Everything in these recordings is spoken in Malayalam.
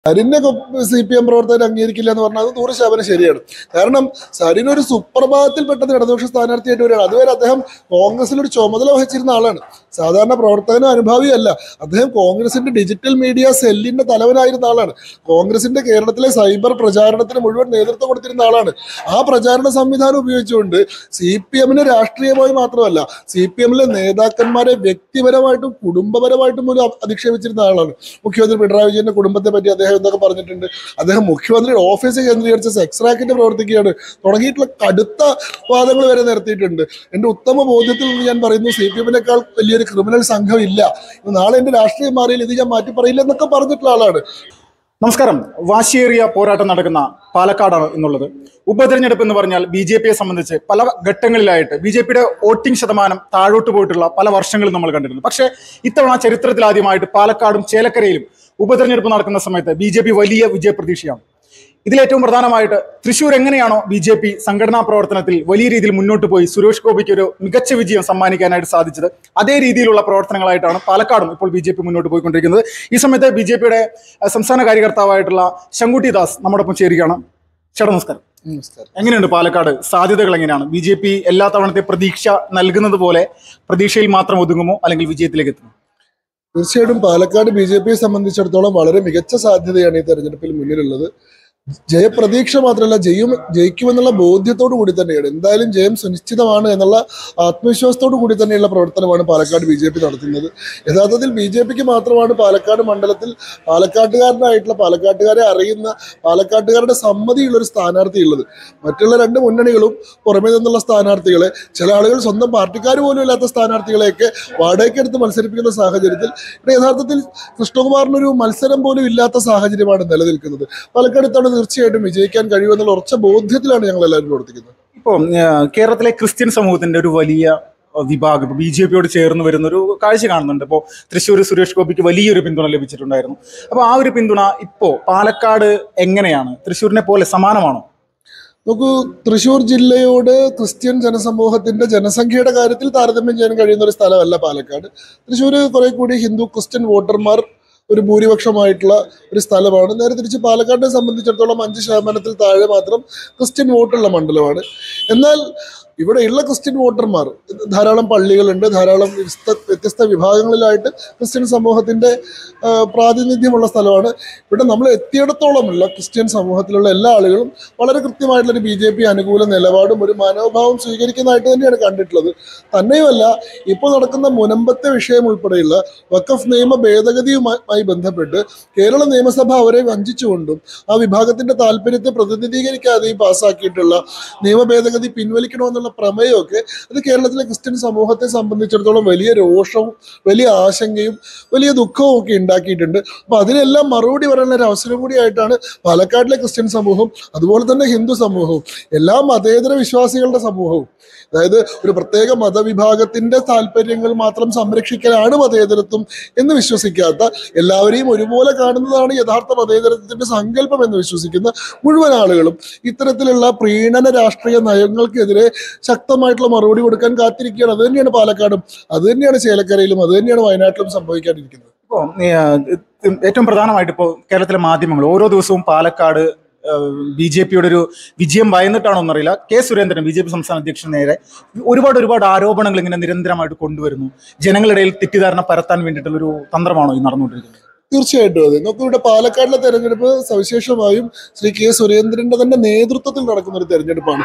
സരിനെ CPM പ്രവർത്തകർ അംഗീകരിക്കില്ല എന്ന് പറഞ്ഞാൽ അത് 100% ശരിയാണ്. കാരണം സരിൻ ഒരു സുപ്രഭാതത്തിൽ പെട്ടെന്ന് ഇടതുപക്ഷ സ്ഥാനാർത്ഥിയായിട്ട് വരികയാണ്. അതുവരെ അദ്ദേഹം കോൺഗ്രസിൽ ഒരു ചുമതല വഹിച്ചിരുന്ന ആളാണ്. സാധാരണ പ്രവർത്തകനും അനുഭാവിയല്ല. അദ്ദേഹം കോൺഗ്രസിന്റെ ഡിജിറ്റൽ മീഡിയ സെല്ലിന്റെ തലവനായിരുന്ന ആളാണ്. കോൺഗ്രസിന്റെ കേരളത്തിലെ സൈബർ പ്രചാരണത്തിന് മുഴുവൻ നേതൃത്വം കൊടുത്തിരുന്ന ആളാണ്. ആ പ്രചാരണ സംവിധാനം ഉപയോഗിച്ചുകൊണ്ട് CPMനെ രാഷ്ട്രീയമായി മാത്രമല്ല CPMലെ നേതാക്കന്മാരെ വ്യക്തിപരമായിട്ടും കുടുംബപരമായിട്ടും പോലും അധിക്ഷേപിച്ചിരുന്ന ആളാണ്. മുഖ്യമന്ത്രി പിണറായി വിജയന്റെ കുടുംബത്തെ പറ്റി അദ്ദേഹം എന്തൊക്കെ പറഞ്ഞിട്ടുണ്ട്. അദ്ദേഹം മുഖ്യമന്ത്രിയുടെ ഓഫീസ് കേന്ദ്രീകരിച്ച സെക്സ് റാക്കറ്റ് പ്രവർത്തിക്കുകയാണ് തുടങ്ങിയിട്ടുള്ള കടുത്ത വാദങ്ങൾ വരെ നിരത്തിയിട്ടുണ്ട്. എന്റെ ഉത്തമ ബോധ്യത്തിൽ നിന്ന് ഞാൻ പറയുന്നു, CPMനേക്കാൾ വലിയൊരു ക്രിമിനൽ സംഘം ഇല്ല. നാളെ എന്റെ രാഷ്ട്രീയം മാറിയാൽ ഇത് ഞാൻ മാറ്റി പറയില്ല എന്നൊക്കെ പറഞ്ഞിട്ടുള്ള ആളാണ്. നമസ്കാരം. വാശിയേറിയ പോരാട്ടം നടക്കുന്ന പാലക്കാടാണ് എന്നുള്ളത്. ഉപതെരഞ്ഞെടുപ്പ് എന്ന് പറഞ്ഞാൽ BJPയെ സംബന്ധിച്ച് പല ഘട്ടങ്ങളിലായിട്ട് BJPയുടെ വോട്ടിംഗ് ശതമാനം താഴോട്ട് പോയിട്ടുള്ള പല വർഷങ്ങളും നമ്മൾ കണ്ടിരുന്നു. പക്ഷേ ഇത്തവണ ചരിത്രത്തിൽ ആദ്യമായിട്ട് പാലക്കാടും ചേലക്കരയിലും ഉപതെരഞ്ഞെടുപ്പ് നടക്കുന്ന സമയത്ത് BJP വലിയ വിജയപ്രതീക്ഷയാണ്. ഇതിലേറ്റവും പ്രധാനമായിട്ട് തൃശ്ശൂർ എങ്ങനെയാണോ BJP സംഘടനാ പ്രവർത്തനത്തിൽ വലിയ രീതിയിൽ മുന്നോട്ട് പോയി സുരേഷ് ഗോപിക്ക് ഒരു മികച്ച വിജയം സമ്മാനിക്കാനായിട്ട് സാധിച്ചത്, അതേ രീതിയിലുള്ള പ്രവർത്തനങ്ങളായിട്ടാണ് പാലക്കാടും ഇപ്പോൾ BJP മുന്നോട്ട് പോയിക്കൊണ്ടിരിക്കുന്നത്. ഈ സമയത്ത് BJPയുടെ സംസ്ഥാന കാര്യകർത്താവായിട്ടുള്ള ശങ്കുട്ടി ദാസ് നമ്മോടൊപ്പം ചേരുകയാണ്. ചേട്ടാ നമസ്കാരം. എങ്ങനെയുണ്ട് പാലക്കാട്? സാധ്യതകൾ എങ്ങനെയാണ്? BJP എല്ലാ തവണത്തെ പ്രതീക്ഷ നൽകുന്നത് പോലെ പ്രതീക്ഷയിൽ മാത്രം ഒതുങ്ങുമോ അല്ലെങ്കിൽ വിജയത്തിലേക്ക് എത്തുമോ? തീർച്ചയായിട്ടും പാലക്കാട് BJPയെ സംബന്ധിച്ചിടത്തോളം വളരെ മികച്ച സാധ്യതയാണ് ഈ തെരഞ്ഞെടുപ്പിൽ മുന്നിലുള്ളത്. ജയപ്രതീക്ഷ മാത്രമല്ല, ജയിക്കുമെന്നുള്ള ബോധ്യത്തോടു കൂടി തന്നെയാണ്. എന്തായാലും ജയം സുനിശ്ചിതമാണ് എന്നുള്ള ആത്മവിശ്വാസത്തോടു കൂടി തന്നെയുള്ള പ്രവർത്തനമാണ് പാലക്കാട് BJP നടത്തുന്നത്. യഥാർത്ഥത്തിൽ BJPക്ക് മാത്രമാണ് പാലക്കാട് മണ്ഡലത്തിൽ പാലക്കാട്ടുകാരനായിട്ടുള്ള, പാലക്കാട്ടുകാരെ അറിയുന്ന, പാലക്കാട്ടുകാരുടെ സമ്മതിയുള്ളൊരു സ്ഥാനാർത്ഥി ഉള്ളത്. മറ്റുള്ള രണ്ട് മുന്നണികളും പുറമേ നിന്നുള്ള സ്ഥാനാർത്ഥികളെ, ചില ആളുകൾ സ്വന്തം പാർട്ടിക്കാർ പോലും ഇല്ലാത്ത സ്ഥാനാർത്ഥികളെയൊക്കെ വാടകയ്ക്കെടുത്ത് മത്സരിപ്പിക്കുന്ന സാഹചര്യത്തിൽ ഇവിടെ യഥാർത്ഥത്തിൽ കൃഷ്ണകുമാറിനൊരു മത്സരം പോലും ഇല്ലാത്ത സാഹചര്യമാണ് നിലനിൽക്കുന്നത്. പാലക്കാട് ഇത്തവണ തീർച്ചയായിട്ടും വിജയിക്കാൻ കഴിയുമെന്നുള്ള ഉറച്ച ബോധ്യത്തിലാണ് ഞങ്ങൾ എല്ലാവരും പ്രവർത്തിക്കുന്നത്. ഇപ്പോൾ കേരളത്തിലെ ക്രിസ്ത്യൻ സമൂഹത്തിന്റെ ഒരു വലിയ വിഭാഗം ഇപ്പോൾ BJPയോട് ചേർന്ന് വരുന്ന ഒരു കാഴ്ച കാണുന്നുണ്ട്. ഇപ്പോൾ തൃശ്ശൂർ സുരേഷ് ഗോപിക്ക് വലിയൊരു പിന്തുണ ലഭിച്ചിട്ടുണ്ടായിരുന്നു. അപ്പോൾ ആ ഒരു പിന്തുണ ഇപ്പോൾ പാലക്കാട് എങ്ങനെയാണ്? തൃശ്ശൂരിനെ പോലെ സമാനമാണോ? നമുക്ക് തൃശ്ശൂർ ജില്ലയോട് ക്രിസ്ത്യൻ ജനസമൂഹത്തിന്റെ ജനസംഖ്യയുടെ കാര്യത്തിൽ താരതമ്യം ചെയ്യാൻ കഴിയുന്ന ഒരു സ്ഥലമല്ല പാലക്കാട്. തൃശ്ശൂർ കുറെ കൂടി ഹിന്ദു ക്രിസ്ത്യൻ വോട്ടർമാർ ഒരു ഭൂരിപക്ഷമായിട്ടുള്ള ഒരു സ്ഥലമാണ്. നേരെ തിരിച്ച് പാലക്കാടിനെ സംബന്ധിച്ചിടത്തോളം 5% താഴെ മാത്രം ക്രിസ്ത്യൻ വോട്ടുള്ള മണ്ഡലമാണ്. എന്നാൽ ഇവിടെയുള്ള ക്രിസ്ത്യൻ വോട്ടർമാർ, ധാരാളം പള്ളികളുണ്ട്, ധാരാളം വ്യത്യസ്ത വിഭാഗങ്ങളിലായിട്ട് ക്രിസ്ത്യൻ സമൂഹത്തിന്റെ പ്രാതിനിധ്യമുള്ള സ്ഥലമാണ്. ഇവിടെ നമ്മൾ എത്തിയിടത്തോളമുള്ള ക്രിസ്ത്യൻ സമൂഹത്തിലുള്ള എല്ലാ ആളുകളും വളരെ കൃത്യമായിട്ടുള്ളൊരു BJP അനുകൂല നിലപാടും ഒരു മനോഭാവം സ്വീകരിക്കുന്നതായിട്ട് തന്നെയാണ് കണ്ടിട്ടുള്ളത്. തന്നെയുമല്ല, ഇപ്പോൾ നടക്കുന്ന മുനമ്പത്തെ വിഷയം ഉൾപ്പെടെയുള്ള വഖഫ് നിയമ ഭേദഗതിയുമായി ബന്ധപ്പെട്ട് കേരള നിയമസഭ അവരെ വഞ്ചിച്ചുകൊണ്ടും ആ വിഭാഗത്തിന്റെ താല്പര്യത്തെ പ്രതിനിധീകരിക്കാതെയും പാസ്സാക്കിയിട്ടുള്ള നിയമ ഭേദഗതി പിൻവലിക്കണമെന്നുള്ള പ്രമേയമൊക്കെ അത് കേരളത്തിലെ ക്രിസ്ത്യൻ സമൂഹത്തെ സംബന്ധിച്ചിടത്തോളം വലിയ രോഷവും വലിയ ആശങ്കയും വലിയ ദുഃഖവും ഒക്കെ ഉണ്ടാക്കിയിട്ടുണ്ട്. അപ്പൊ അതിനെല്ലാം മറുപടി പറയാനുള്ള ഒരു അവസരം കൂടിയായിട്ടാണ് പാലക്കാട്ടിലെ ക്രിസ്ത്യൻ സമൂഹവും അതുപോലെ തന്നെ ഹിന്ദു സമൂഹവും എല്ലാ മതേതര വിശ്വാസികളുടെ സമൂഹവും, അതായത് ഒരു പ്രത്യേക മതവിഭാഗത്തിന്റെ താല്പര്യങ്ങൾ മാത്രം സംരക്ഷിക്കലാണ് മതേതരത്വം എന്ന് വിശ്വസിക്കാത്ത, എല്ലാവരെയും ഒരുപോലെ കാണുന്നതാണ് യഥാർത്ഥ മതേതരത്വത്തിന്റെ സങ്കല്പം എന്ന് വിശ്വസിക്കുന്ന മുഴുവൻ ആളുകളും ഇത്തരത്തിലുള്ള പ്രീണന രാഷ്ട്രീയ നയങ്ങൾക്കെതിരെ ശക്തമായിട്ടുള്ള മറുപടി കൊടുക്കാൻ കാത്തിരിക്കുകയാണ്. അത് തന്നെയാണ് പാലക്കാടും, അത് തന്നെയാണ് ചേലക്കരയിലും, അത് തന്നെയാണ് വയനാട്ടിലും സംഭവിക്കാനിരിക്കുന്നത്. ഇപ്പോൾ ഏറ്റവും പ്രധാനമായിട്ട് ഇപ്പോൾ കേരളത്തിലെ മാധ്യമങ്ങൾ ഓരോ ദിവസവും പാലക്കാട് BJPയുടെ ഒരു വിജയം ഭയന്നിട്ടാണോ എന്നറിയില്ല, സുരേന്ദ്രൻ BJP സംസ്ഥാന അധ്യക്ഷന് നേരെ ഒരുപാട് ആരോപണങ്ങൾ ഇങ്ങനെ നിരന്തരമായിട്ട് കൊണ്ടുവരുന്നു. ജനങ്ങളിടയിൽ തെറ്റിദ്ധാരണ പരത്താൻ വേണ്ടിയിട്ടുള്ളൊരു തന്ത്രമാണോ ഈ നടന്നുകൊണ്ടിരിക്കുന്നത്? തീർച്ചയായിട്ടും അതെ. നമുക്ക് ഇവിടെ പാലക്കാടിലെ തെരഞ്ഞെടുപ്പ് സവിശേഷമായും ശ്രീ സുരേന്ദ്രന്റെ തന്നെ നേതൃത്വത്തിൽ നടക്കുന്ന ഒരു തെരഞ്ഞെടുപ്പാണ്.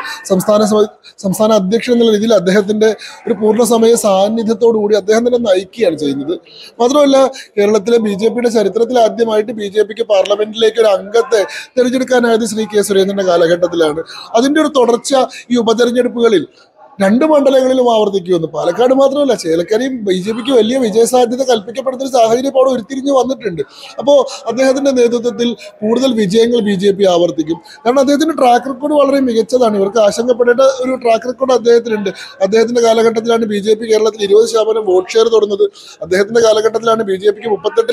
സംസ്ഥാന അധ്യക്ഷൻ എന്നുള്ള രീതിയിൽ അദ്ദേഹത്തിന്റെ ഒരു പൂർണ്ണസമയ സാന്നിധ്യത്തോടു കൂടി അദ്ദേഹം തന്നെ നയിക്കുകയാണ് ചെയ്യുന്നത്. മാത്രമല്ല, കേരളത്തിലെ BJPയുടെ ചരിത്രത്തിൽ ആദ്യമായിട്ട് BJPക്ക് പാർലമെന്റിലേക്ക് ഒരു അംഗത്തെ തിരഞ്ഞെടുക്കാനായത് ശ്രീ സുരേന്ദ്രന്റെ കാലഘട്ടത്തിലാണ്. അതിന്റെ ഒരു തുടർച്ച ഈ ഉപതെരഞ്ഞെടുപ്പുകളിൽ 2 മണ്ഡലങ്ങളിലും ആവർത്തിക്കുമെന്ന്. പാലക്കാട് മാത്രമല്ല, ചേലക്കരയും BJPക്ക് വലിയ വിജയസാധ്യത കൽപ്പിക്കപ്പെടുന്ന ഒരു സാഹചര്യം അവിടെ ഉരുത്തിരിഞ്ഞ് വന്നിട്ടുണ്ട്. അപ്പോൾ അദ്ദേഹത്തിന്റെ നേതൃത്വത്തിൽ കൂടുതൽ വിജയങ്ങൾ BJP ആവർത്തിക്കും. കാരണം അദ്ദേഹത്തിന്റെ ട്രാക്ക് റെക്കോർഡ് വളരെ മികച്ചതാണ്. ഇവർക്ക് ആശങ്കപ്പെടേണ്ട ഒരു ട്രാക്ക് റെക്കോർഡ് അദ്ദേഹത്തിനുണ്ട്. അദ്ദേഹത്തിന്റെ കാലഘട്ടത്തിലാണ് BJP കേരളത്തിൽ 20% വോട്ട് ഷെയർ തുടങ്ങുന്നത്. അദ്ദേഹത്തിന്റെ കാലഘട്ടത്തിലാണ് BJPക്ക്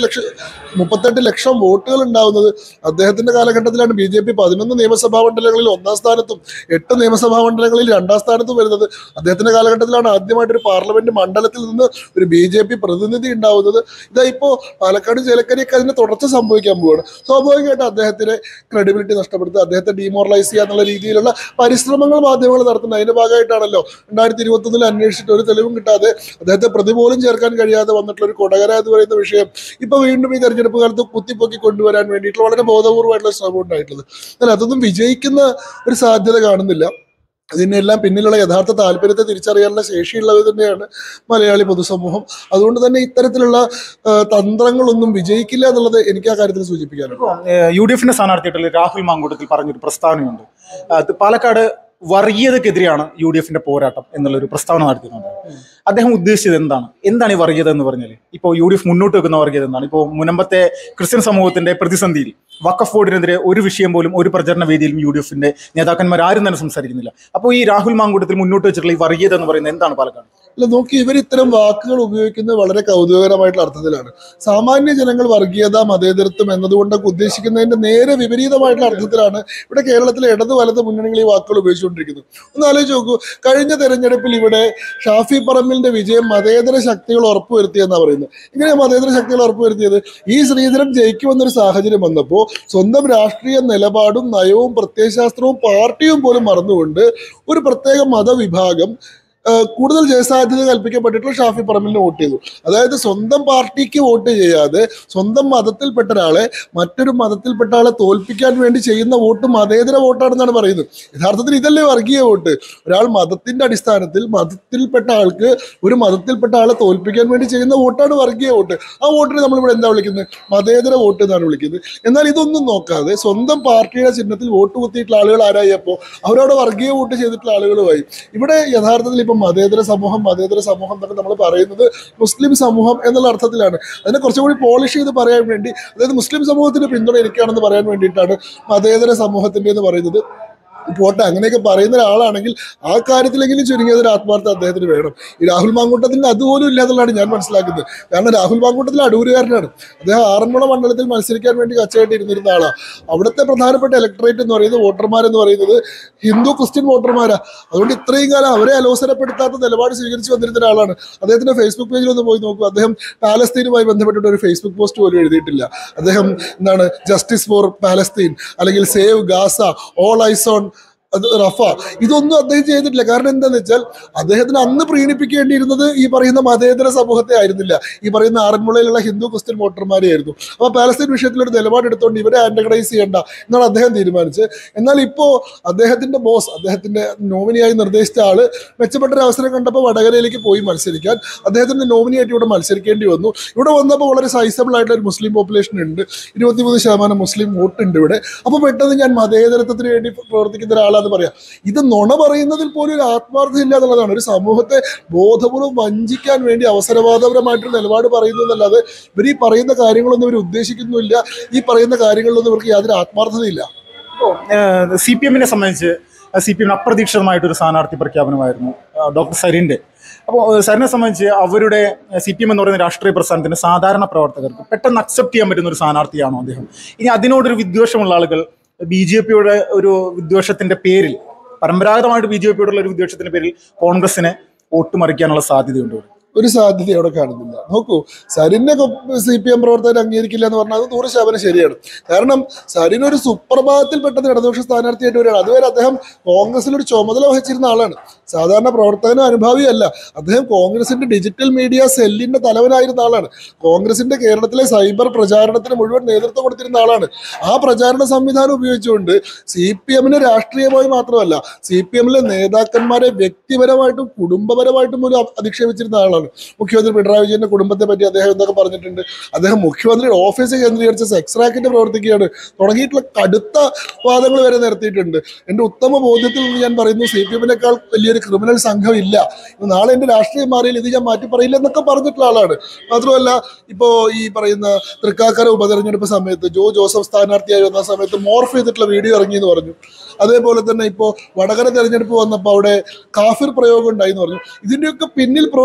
38 ലക്ഷം വോട്ടുകൾ ഉണ്ടാവുന്നത്. അദ്ദേഹത്തിന്റെ കാലഘട്ടത്തിലാണ് BJP 11 നിയമസഭാ മണ്ഡലങ്ങളിൽ 1ാം സ്ഥാനത്തും 8 നിയമസഭാ മണ്ഡലങ്ങളിൽ 2ാം സ്ഥാനത്തും വരുന്നത്. അദ്ദേഹത്തിന്റെ കാലഘട്ടത്തിലാണ് ആദ്യമായിട്ട് ഒരു പാർലമെന്റ് മണ്ഡലത്തിൽ നിന്ന് ഒരു BJP പ്രതിനിധി ഉണ്ടാവുന്നത്. ഇതാ ഇപ്പോൾ പാലക്കാട് ചേലക്കരയൊക്കെ അതിന്റെ തുടർച്ച സംഭവിക്കാൻ പോവുകയാണ്. സ്വാഭാവികമായിട്ട് അദ്ദേഹത്തിന് ക്രെഡിബിലിറ്റി നഷ്ടപ്പെടുത്തുക, അദ്ദേഹത്തെ ഡീമോറലൈസ് ചെയ്യുക എന്നുള്ള രീതിയിലുള്ള പരിശ്രമങ്ങൾ മാധ്യമങ്ങൾ നടത്തുന്നത്. അതിന്റെ ഭാഗമായിട്ടാണല്ലോ 2021 അന്വേഷിച്ചിട്ട് ഒരു തെളിവും കിട്ടാതെ അദ്ദേഹത്തെ പ്രതി പോലും ചേർക്കാൻ കഴിയാതെ വന്നിട്ടുള്ള ഒരു കൊടകര എന്ന് പറയുന്ന വിഷയം ഇപ്പൊ വീണ്ടും ഈ തെരഞ്ഞെടുപ്പ് കാലത്ത് കുത്തിപ്പൊക്കി കൊണ്ടുവരാൻ വേണ്ടിയിട്ടുള്ള വളരെ ബോധപൂർവമായിട്ടുള്ള ശ്രമം ഉണ്ടായിട്ടുള്ളത്. എന്നാൽ അതൊന്നും വിജയിക്കുന്ന ഒരു സാധ്യത കാണുന്നില്ല. ഇതിനെല്ലാം പിന്നിലുള്ള യഥാർത്ഥ താല്പര്യത്തെ തിരിച്ചറിയാനുള്ള ശേഷിയുള്ളത് തന്നെയാണ് മലയാളി പൊതുസമൂഹം. അതുകൊണ്ട് തന്നെ ഇത്തരത്തിലുള്ള തന്ത്രങ്ങളൊന്നും വിജയിക്കില്ല എന്നുള്ളത് എനിക്ക് ആ കാര്യത്തിൽ സൂചിപ്പിക്കാനുണ്ട്. UDF സ്ഥാനാർത്ഥിയായിട്ടുള്ള രാഹുൽ മാങ്കൂട്ടത്തിൽ പറഞ്ഞൊരു പ്രസ്താവനയുണ്ട്. പാലക്കാട് വർഗീയതക്കെതിരെയാണ് UDF പോരാട്ടം എന്നുള്ളൊരു പ്രസ്താവന നടത്തിയിട്ടുണ്ട്. അദ്ദേഹം ഉദ്ദേശിച്ചത് എന്താണ് ഈ വർഗീയത എന്ന് പറഞ്ഞാൽ? ഇപ്പോൾ UDF മുന്നോട്ട് വെക്കുന്ന വർഗീയത എന്താണ്? ഇപ്പോൾ മുനമ്പത്തെ ക്രിസ്ത്യൻ സമൂഹത്തിന്റെ പ്രതിസന്ധിയിൽ വഖഫ് ബോർഡിനെതിരെ ഒരു വിഷയം പോലും ഒരു പ്രചരണ വേദിയിലും UDF നേതാക്കന്മാർ ആരും തന്നെ സംസാരിക്കുന്നില്ല. അപ്പോൾ ഈ രാഹുൽ മാങ്കൂട്ടത്തിൽ മുന്നോട്ട് വെച്ചിട്ടുള്ള ഈ വർഗീയത എന്ന് പറയുന്നത് എന്താണ് പാലക്കാട്? അല്ല, നോക്കി, ഇവർ ഇത്തരം വാക്കുകൾ ഉപയോഗിക്കുന്നത് വളരെ കൗതുകകരമായിട്ടുള്ള അർത്ഥത്തിലാണ്. സാമാന്യ ജനങ്ങൾ വർഗീയത, മതേതരത്വം എന്നതുകൊണ്ടൊക്കെ ഉദ്ദേശിക്കുന്നതിന്റെ നേരെ വിപരീതമായിട്ടുള്ള അർത്ഥത്തിലാണ് ഇവിടെ കേരളത്തിലെ ഇടത് വലത് മുന്നണികൾ ഈ വാക്കുകൾ ഉപയോഗിച്ചുകൊണ്ടിരിക്കുന്നത്. ഒന്ന് ആലോചിച്ച് നോക്കൂ, കഴിഞ്ഞ തെരഞ്ഞെടുപ്പിൽ ഇവിടെ ഷാഫി പറമ്പിലിന്റെ വിജയം മതേതര ശക്തികൾ ഉറപ്പുവരുത്തിയെന്നാണ് പറയുന്നത്. ഇങ്ങനെ മതേതര ശക്തികൾ ഉറപ്പുവരുത്തിയത് ഈ ശ്രീധരൻ ജയിക്കുമെന്നൊരു സാഹചര്യം വന്നപ്പോൾ സ്വന്തം രാഷ്ട്രീയ നിലപാടും നയവും പ്രത്യയശാസ്ത്രവും പാർട്ടിയും പോലും മറന്നുകൊണ്ട് ഒരു പ്രത്യേക മതവിഭാഗം കൂടുതൽ ജയസാധ്യത കൽപ്പിക്കപ്പെട്ടിട്ടുള്ള ഷാഫി പറമ്പിലിന് വോട്ട് ചെയ്തു. അതായത് സ്വന്തം പാർട്ടിക്ക് വോട്ട് ചെയ്യാതെ സ്വന്തം മതത്തിൽപ്പെട്ട ഒരാളെ മറ്റൊരു മതത്തിൽപ്പെട്ട ആളെ തോൽപ്പിക്കാൻ വേണ്ടി ചെയ്യുന്ന വോട്ട് മതേതര വോട്ടാണെന്നാണ് പറയുന്നത്. യഥാർത്ഥത്തിൽ ഇതല്ലേ വർഗീയ വോട്ട്? ഒരാൾ മതത്തിന്റെ അടിസ്ഥാനത്തിൽ മതത്തിൽപ്പെട്ട ആൾക്ക് ഒരു മതത്തിൽപ്പെട്ട ആളെ തോൽപ്പിക്കാൻ വേണ്ടി ചെയ്യുന്ന വോട്ടാണ് വർഗീയ വോട്ട്. ആ വോട്ടിനെ നമ്മളിവിടെ എന്താ വിളിക്കുന്നത്? മതേതര വോട്ട് എന്നാണ് വിളിക്കുന്നത്. എന്നാൽ ഇതൊന്നും നോക്കാതെ സ്വന്തം പാർട്ടിയുടെ ചിഹ്നത്തിൽ വോട്ട് കുത്തിയിട്ടുള്ള ആളുകൾ ആരായപ്പോൾ അവരവിടെ വർഗീയ വോട്ട് ചെയ്തിട്ടുള്ള ആളുകളുമായി. ഇവിടെ യഥാർത്ഥത്തിൽ മതേതര സമൂഹം എന്നൊക്കെ നമ്മൾ പറയുന്നത് മുസ്ലിം സമൂഹം എന്നുള്ള അർത്ഥത്തിലാണ്. അതിനെ കുറച്ചുകൂടി പോളിഷ് ചെയ്ത് പറയാൻ വേണ്ടി, അതായത് മുസ്ലിം സമൂഹത്തിന് പിന്തുണ എനിക്കാണെന്ന് പറയാൻ വേണ്ടിയിട്ടാണ് മതേതര സമൂഹത്തിന്റെ എന്ന് പറയുന്നത്. പോട്ടെ, അങ്ങനെയൊക്കെ പറയുന്ന ഒരാളാണെങ്കിൽ ആ കാര്യത്തിലെങ്കിലും ചുരുങ്ങിയത് ഒരു ആത്മാർത്ഥ അദ്ദേഹത്തിന് വേണം. ഈ രാഹുൽ മാങ്കൂട്ടത്തിന് അതുപോലും ഇല്ല എന്നുള്ളതാണ് ഞാൻ മനസ്സിലാക്കുന്നത്. കാരണം രാഹുൽ മാങ്കൂട്ടത്തിൽ അടൂരുകാരനാണ്. അദ്ദേഹം ആറന്മുള മണ്ഡലത്തിൽ മത്സരിക്കാൻ വേണ്ടി കച്ചയായിട്ട് ഇരുന്നിരുന്ന ആളാണ്. അവിടുത്തെ പ്രധാനപ്പെട്ട ഇലക്ടറേറ്റ് എന്ന് പറയുന്നത്, വോട്ടർമാരെന്ന് പറയുന്നത് ഹിന്ദു ക്രിസ്ത്യൻ വോട്ടർമാരാണ്. അതുകൊണ്ട് ഇത്രയും കാലം അവരെ അലോസരപ്പെടുത്താത്ത നിലപാട് സ്വീകരിച്ച് വന്നിരുന്ന ഒരാളാണ്. അദ്ദേഹത്തിന്റെ ഫേസ്ബുക്ക് പേജിൽ ഒന്ന് പോയി നോക്കൂ. അദ്ദേഹം പാലസ്തീനുമായി ബന്ധപ്പെട്ടിട്ട് ഒരു ഫേസ്ബുക്ക് പോസ്റ്റ് പോലും എഴുതിയിട്ടില്ല. അദ്ദേഹം ജസ്റ്റിസ് ഫോർ പാലസ്തീൻ അല്ലെങ്കിൽ save Gaza, all eyes on Rafah, ഇതൊന്നും അദ്ദേഹം ചെയ്തിട്ടില്ല. കാരണം എന്താണെന്ന് വെച്ചാൽ അദ്ദേഹത്തിന് അന്ന് പ്രീണിപ്പിക്കേണ്ടിയിരുന്നത് ഈ പറയുന്ന മതേതര സമൂഹത്തെ ആയിരുന്നില്ല, ഈ പറയുന്ന ആറന്മുളയിലുള്ള ഹിന്ദു ക്രിസ്ത്യൻ വോട്ടർമാരെ ആയിരുന്നു. അപ്പോൾ പാലസ്തീൻ വിഷയത്തിലൊരു നിലപാടെടുത്തുകൊണ്ട് ഇവരെ ആന്റഗണൈസ് ചെയ്യേണ്ട എന്നാണ് അദ്ദേഹം തീരുമാനിച്ചത്. എന്നാൽ ഇപ്പോൾ അദ്ദേഹത്തിന്റെ ബോസ്, അദ്ദേഹത്തിന്റെ നോമിനിയായി നിർദ്ദേശിച്ച ആള് മെച്ചപ്പെട്ട ഒരു അവസരം കണ്ടപ്പോൾ വടകരയിലേക്ക് പോയി മത്സരിക്കാൻ അദ്ദേഹത്തിന്റെ നോമിനിയായിട്ട് ഇവിടെ മത്സരിക്കേണ്ടി വന്നു. ഇവിടെ വന്നപ്പോൾ വളരെ സൈസബിൾ ആയിട്ടുള്ള ഒരു മുസ്ലിം പോപ്പുലേഷൻ ഉണ്ട്, 23% മുസ്ലിം വോട്ട് ഉണ്ട് ഇവിടെ. അപ്പോൾ പെട്ടെന്ന് ഞാൻ മതേതരത്വത്തിന് വേണ്ടി പ്രവർത്തിക്കുന്ന ഒരാളാണ് പറയാം. ഇത് നുണ പറയുന്നതിൽ പോലും ഒരു ആത്മാർത്ഥത ഇല്ല എന്നുള്ളതാണ്. ഒരു സമൂഹത്തെ ബോധപൂർവ്വം വഞ്ചിക്കാൻ വേണ്ടി അവസരവാദപരമായിട്ടൊരു നിലപാട് പറയുന്നു എന്നല്ലാതെ ഇവർ ഈ പറയുന്ന കാര്യങ്ങളൊന്നും ഇവർ ഉദ്ദേശിക്കുന്നുമില്ല. ഈ പറയുന്ന കാര്യങ്ങളിലൊന്നും ഇവർക്ക് യാതൊരു ആത്മാർത്ഥതയില്ല. CPM സംബന്ധിച്ച് CPM അപ്രതീക്ഷിതമായിട്ടൊരു സ്ഥാനാർത്ഥി പ്രഖ്യാപനമായിരുന്നു ഡോക്ടർ സരിന്റെ. അപ്പോൾ സരിനെ സംബന്ധിച്ച് അവരുടെ CPM എന്ന് പറയുന്ന രാഷ്ട്രീയ പ്രസ്ഥാനത്തിന്റെ സാധാരണ പ്രവർത്തകർക്ക് പെട്ടെന്ന് അക്സെപ്റ്റ് ചെയ്യാൻ പറ്റുന്ന ഒരു സ്ഥാനാർത്ഥിയാണോ അദ്ദേഹം? ഇനി അതിനോടൊരു വിദ്വേഷമുള്ള ആളുകൾ BJPയുടെ ഒരു വിദ്വേഷത്തിന്റെ പേരിൽ, പരമ്പരാഗതമായിട്ട് BJPയോടുള്ള ഒരു വിദ്വേഷത്തിന്റെ പേരിൽ കോൺഗ്രസിനെ വോട്ട് മറിക്കാനുള്ള സാധ്യതയുണ്ട്. ഒരു സാധ്യത അവിടെ കാണുന്നില്ല. നോക്കൂ, സരിനെ CPM പ്രവർത്തകർ അംഗീകരിക്കില്ല എന്ന് പറഞ്ഞാൽ അത് 100% ശരിയാണ്. കാരണം സരിൻ ഒരു സുപ്രഭാതത്തിൽപ്പെട്ട ഇടതുപക്ഷ സ്ഥാനാർത്ഥിയായിട്ട് വരികയാണ്. അതുവരെ അദ്ദേഹം കോൺഗ്രസിലൊരു ചുമതല വഹിച്ചിരുന്ന ആളാണ്. സാധാരണ പ്രവർത്തകനും അനുഭാവിയല്ല. അദ്ദേഹം കോൺഗ്രസിന്റെ ഡിജിറ്റൽ മീഡിയ സെല്ലിന്റെ തലവനായിരുന്ന ആളാണ്. കോൺഗ്രസിന്റെ കേരളത്തിലെ സൈബർ പ്രചാരണത്തിന് മുഴുവൻ നേതൃത്വം കൊടുത്തിരുന്ന ആളാണ്. ആ പ്രചാരണ സംവിധാനം ഉപയോഗിച്ചുകൊണ്ട് CPMനെ രാഷ്ട്രീയമായി മാത്രമല്ല CPMലെ നേതാക്കന്മാരെ വ്യക്തിപരമായിട്ടും കുടുംബപരമായിട്ടും പോലും അധിക്ഷേപിച്ചിരുന്ന ആളാണ്. മുഖ്യമന്ത്രി പിണറായി വിജയന്റെ കുടുംബത്തെ പറ്റി അദ്ദേഹം എന്തൊക്കെ പറഞ്ഞിട്ടുണ്ട്. അദ്ദേഹം മുഖ്യമന്ത്രിയുടെ ഓഫീസ് കേന്ദ്രീകരിച്ച സെക്സ് റാക്കറ്റ് പ്രവർത്തിക്കുകയാണ് തുടങ്ങിയിട്ടുള്ള കടുത്ത വാദങ്ങൾ വരെ നടത്തിയിട്ടുണ്ട്. എന്റെ ഉത്തമ ബോധ്യത്തിൽ നിന്ന് ഞാൻ പറയുന്നു, CPMനേക്കാൾ വലിയൊരു ക്രിമിനൽ സംഘം ഇല്ല. നാളെ എന്റെ രാഷ്ട്രീയം മാറിയാൽ ഇത് ഞാൻ മാറ്റി പറയില്ല എന്നൊക്കെ പറഞ്ഞിട്ടുള്ള ആളാണ്. മാത്രമല്ല, ഇപ്പോ ഈ പറയുന്ന തൃക്കാക്കര ഉപതെരഞ്ഞെടുപ്പ് സമയത്ത് ജോസഫ് സ്ഥാനാർത്ഥിയായി വന്ന സമയത്ത് മോർഫ് ചെയ്തിട്ടുള്ള വീഡിയോ ഇറങ്ങി എന്ന് പറഞ്ഞു. അതേപോലെ തന്നെ ഇപ്പോൾ വടകര തെരഞ്ഞെടുപ്പ് വന്നപ്പോൾ അവിടെ കാഫിർ പ്രയോഗം ഉണ്ടായി എന്ന് പറഞ്ഞു. ഇതിന്റെയൊക്കെ പിന്നിൽ പ്രവർത്തിച്ചത്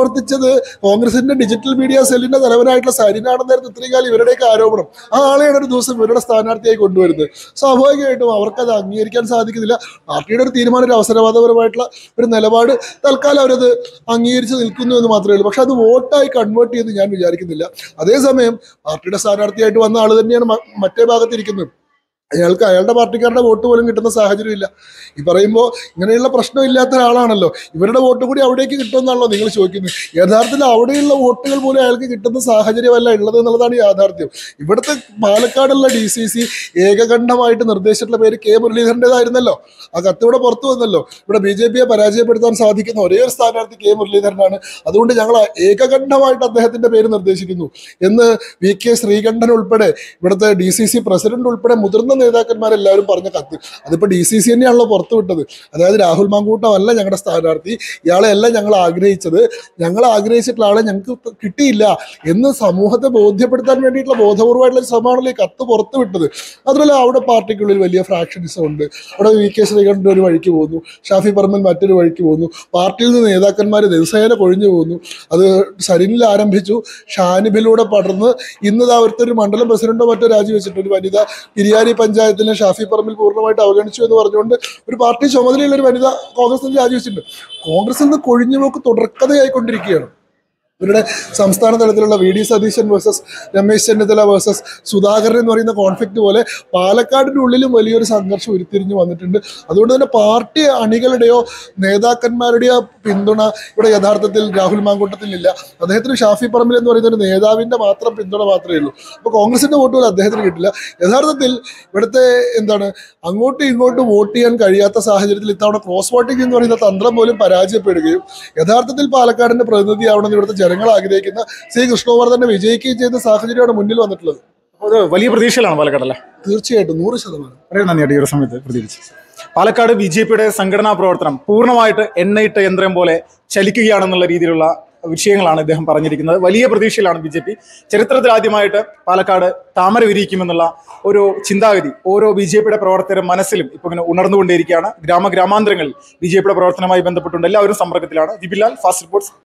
അടുത്തത് കോൺഗ്രസിന്റെ ഡിജിറ്റൽ മീഡിയ സെല്ലിന്റെ തലവനായിട്ടുള്ള സരിനാണെന്നായിരുന്നു ഇത്രയും കാലം ഇവരുടെയൊക്കെ ആരോപണം. ആ ആളെയാണ് ഒരു ദിവസം ഇവരുടെ സ്ഥാനാർത്ഥിയായി കൊണ്ടുവരുന്നത്. സ്വാഭാവികമായിട്ടും അവർക്കത് അംഗീകരിക്കാൻ സാധിക്കുന്നില്ല. പാർട്ടിയുടെ ഒരു തീരുമാനം, ഒരു അവസരവാദപരമായിട്ടുള്ള ഒരു നിലപാട്, തൽക്കാലം അവരത് അംഗീകരിച്ച് നിൽക്കുന്നു എന്ന് മാത്രമേ ഉള്ളൂ. പക്ഷെ അത് വോട്ടായി കൺവേർട്ട് ചെയ്യുമെന്ന് ഞാൻ വിചാരിക്കുന്നില്ല. അതേസമയം പാർട്ടിയുടെ സ്ഥാനാർത്ഥിയായിട്ട് വന്ന ആൾ തന്നെയാണ് മറ്റേ ഭാഗത്തിരിക്കുന്നത്. അയാൾക്ക് അയാളുടെ പാർട്ടിക്കാരുടെ വോട്ട് പോലും കിട്ടുന്ന സാഹചര്യമില്ല. ഈ പറയുമ്പോൾ ഇങ്ങനെയുള്ള പ്രശ്നമില്ലാത്ത ഒരാളാണല്ലോ, ഇവരുടെ വോട്ട് കൂടി അവിടേക്ക് കിട്ടുമെന്നാണല്ലോ നിങ്ങൾ ചോദിക്കുന്നത്. യഥാർത്ഥത്തിൽ അവിടെയുള്ള വോട്ടുകൾ പോലും അയാൾക്ക് കിട്ടുന്ന സാഹചര്യമല്ല ഉള്ളത് എന്നുള്ളതാണ് യാഥാർത്ഥ്യം. ഇവിടുത്തെ പാലക്കാടുള്ള DCC ഏകകണ്ഠമായിട്ട് നിർദ്ദേശിച്ചിട്ടുള്ള പേര് കെ മുരളീധരൻ്റെതായിരുന്നല്ലോ. ആ കത്തിവിടെ പുറത്തു വന്നല്ലോ. ഇവിടെ BJPയെ പരാജയപ്പെടുത്താൻ സാധിക്കുന്ന ഒരേ ഒരു സ്ഥാനാർത്ഥി കെ മുരളീധരനാണ്. അതുകൊണ്ട് ഞങ്ങൾ ഏകകണ്ഠമായിട്ട് അദ്ദേഹത്തിന്റെ പേര് നിർദ്ദേശിക്കുന്നു എന്ന് VK ശ്രീകണ്ഠൻ ഉൾപ്പെടെ ഇവിടുത്തെ DCC പ്രസിഡന്റ് ഉൾപ്പെടെ മുതിർന്ന നേതാക്കന്മാരെല്ലാവരും പറഞ്ഞ കത്ത്, അതിപ്പോ DCC തന്നെയാണല്ലോ പുറത്തുവിട്ടത്. അതായത് രാഹുൽ മാങ്കൂട്ടമല്ല ഞങ്ങളുടെ സ്ഥാനാർത്ഥി, ഇയാളെ അല്ല ഞങ്ങൾ ആഗ്രഹിച്ചത്, ഞങ്ങൾ ആഗ്രഹിച്ചിട്ടുള്ള ആളെ ഞങ്ങൾക്ക് കിട്ടിയില്ല എന്ന് സമൂഹത്തെ ബോധ്യപ്പെടുത്താൻ വേണ്ടിയിട്ടുള്ള ബോധപൂർവമായിട്ടുള്ള ഒരു ശ്രമമാണല്ലോ ഈ കത്ത് പുറത്തുവിട്ടത്. അതുപോലെ അവിടെ പാർട്ടിക്കുള്ളിൽ വലിയ ഫ്രാക്ഷനിസം ഉണ്ട്. അവിടെ VK ശ്രീകണ്ഠൻ ഒരു വഴിക്ക് പോകുന്നു, ഷാഫി പറമ്പിൽ മറ്റൊരു വഴിക്ക് പോകുന്നു, പാർട്ടിയിൽ നിന്ന് നേതാക്കന്മാർ ദിവസേന കൊഴിഞ്ഞു പോകുന്നു. അത് സരിനിൽ ആരംഭിച്ചു, ഷാനിബിലൂടെ പടർന്ന് ഇന്ന് അവിടുത്തെ ഒരു മണ്ഡലം പ്രസിഡന്റോ മറ്റോ രാജിവെച്ചിട്ടുണ്ട്. ഒരു വനിത പിരിയാരി പഞ്ചായത്തിനെ ഷാഫി പറമ്പിൽ പൂർണ്ണമായിട്ട് അവഗണിച്ചു എന്ന് പറഞ്ഞുകൊണ്ട് ഒരു പാർട്ടി ചുമതലയുള്ള ഒരു വനിത കോൺഗ്രസിൽ രാജിവെച്ചിട്ടുണ്ട്. കോൺഗ്രസിൽ നിന്ന് കൊഴിഞ്ഞുപോക്ക് തുടർക്കഥയായിക്കൊണ്ടിരിക്കുകയാണ്. ഇവരുടെ സംസ്ഥാന തലത്തിലുള്ള VD Satheesan versus Ramesh Chennithala versus Sudhakaran എന്ന് പറയുന്ന കോൺഫ്ലിക്റ്റ് പോലെ പാലക്കാടിൻ്റെ ഉള്ളിലും വലിയൊരു സംഘർഷം ഉരുത്തിരിഞ്ഞു വന്നിട്ടുണ്ട്. അതുകൊണ്ട് തന്നെ പാർട്ടി അണികളുടെയോ നേതാക്കന്മാരുടെയോ പിന്തുണ ഇവിടെ യഥാർത്ഥത്തിൽ രാഹുൽ മാങ്കൂട്ടത്തിലില്ല. അദ്ദേഹത്തിന് ഷാഫി പറമ്പിൽ എന്ന് പറയുന്ന ഒരു നേതാവിൻ്റെ മാത്രം പിന്തുണ മാത്രമേ ഉള്ളൂ. അപ്പോൾ കോൺഗ്രസിൻ്റെ വോട്ട് പോലും അദ്ദേഹത്തിന് കിട്ടില്ല. യഥാർത്ഥത്തിൽ ഇവിടുത്തെ അങ്ങോട്ടും ഇങ്ങോട്ടും വോട്ട് ചെയ്യാൻ കഴിയാത്ത സാഹചര്യത്തിൽ ഇത്തവണ ക്രോസ് വോട്ടിംഗ് എന്ന് പറയുന്ന തന്ത്രം പോലും പരാജയപ്പെടുകയും യഥാർത്ഥത്തിൽ പാലക്കാടിൻ്റെ പ്രതിനിധിയാവണമെന്ന് ഇവിടുത്തെ ജനങ്ങൾ ആഗ്രഹിക്കുന്ന C. കൃഷ്ണകുമാർ വിജയിക്കുകയും ചെയ്യുന്ന സാഹചര്യമാണ് മുന്നിൽ വന്നിട്ടുള്ളത്. അത് വലിയ പ്രതീക്ഷയിലാണ് പാലക്കാടല്ലേ? തീർച്ചയായിട്ടും 100%. വളരെ നന്ദിയായിട്ട് ഈ ഒരു സമയത്ത് പ്രതികരിച്ചു. പാലക്കാട് BJPയുടെ സംഘടനാ പ്രവർത്തനം പൂർണ്ണമായിട്ട് എണ്ണയിട്ട യന്ത്രം പോലെ ചലിക്കുകയാണെന്നുള്ള രീതിയിലുള്ള വിഷയങ്ങളാണ് ഇദ്ദേഹം പറഞ്ഞിരിക്കുന്നത്. വലിയ പ്രതീക്ഷയിലാണ് BJP. ചരിത്രത്തിൽ ആദ്യമായിട്ട് പാലക്കാട് താമര വിരിയിക്കുമെന്നുള്ള ഒരു ചിന്താഗതി ഓരോ BJPയുടെ പ്രവർത്തകരുടെ മനസ്സിലും ഇപ്പോൾ ഇങ്ങനെ ഉണർന്നുകൊണ്ടേയിരിക്കുകയാണ്. ഗ്രാമാന്തരങ്ങളിൽ BJPയുടെ പ്രവർത്തനവുമായി ബന്ധപ്പെട്ടുകൊണ്ട് എല്ലാവരും സമ്പർക്കത്തിലാണ്. വിപിലാൽ, ഫാസ്റ്റ് റിപ്പോർട്ട്സ്.